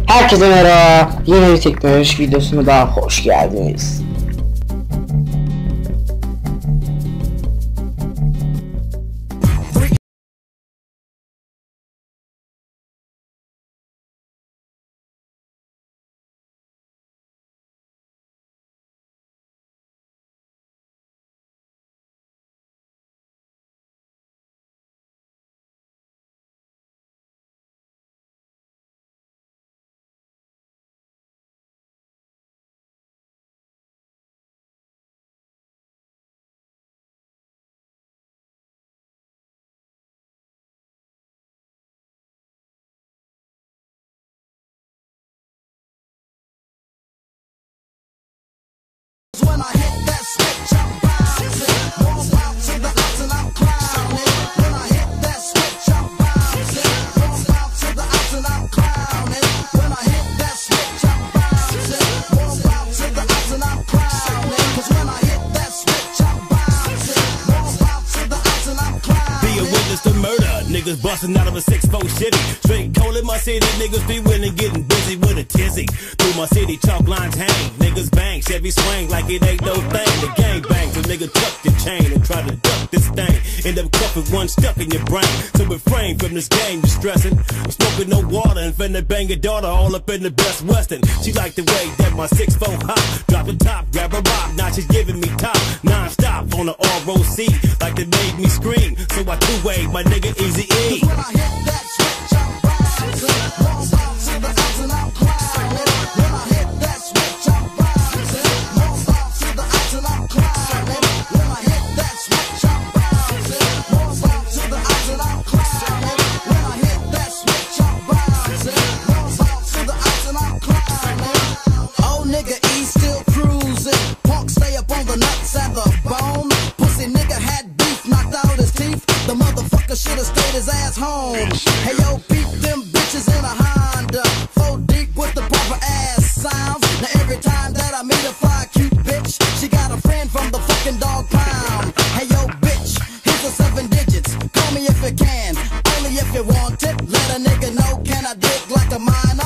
Herkese merhaba. Yeni bir teknoloji videosuna daha hoş geldiniz. When I hit that switch, I'm bouncing. Roll out to the outs and I'm clowning. When I hit that switch, I'm bouncing. Roll out to the outs and I'm clowning. When I hit that switch, I'm bouncing. Roll out to the outs and I'm clowning. 'Cause when I hit that switch, I'm bouncing. Roll out to the outs and I'm clowning. Be a witness to murder, niggas busting out of a 6'4" shitty. Straight cold in my city, niggas be winning, getting busy with a tizzy. Through my city, chalk lines hang, niggas bang, Chevy swing like it ain't no thing. The gang bangs, a nigga tuck your chain and try to duck this thing. End up cuffing one stuck in your brain. So refrain from this game, you stressing. I'm smoking no water and finna bang your daughter all up in the Best Western. She like the way that my 6'4" hop, drop the top, grab a rock, now she's giving me top, non-stop on the ROC, like they made me scream. So I two-way my nigga Easy E. When I hit that switch, I'm bouncing. Roll out to the outs and I'm clowning. When I hit that switch, I'm bouncing. Roll out to the outs and I'm clowning. When I hit that switch, I'm bouncing. Roll out to the outs and I'm clowning. When I hit that switch, I'm bouncing. Roll out to the outs and I'm clowning. Old nigga E still cruising. Punk stay up on the nuts and the bone. Pussy nigga had beef, knocked out his teeth. The motherfucker should've stayed his ass home. Hey yo, beat them bitches in a Honda. 4 deep with the proper ass sounds. Now every time that I meet a fly cute bitch, she got a friend from the fucking dog pound. Hey yo, bitch, here's the 7 digits. Call me if you can, only if you want it. Let a nigga know, can I dig like a minor?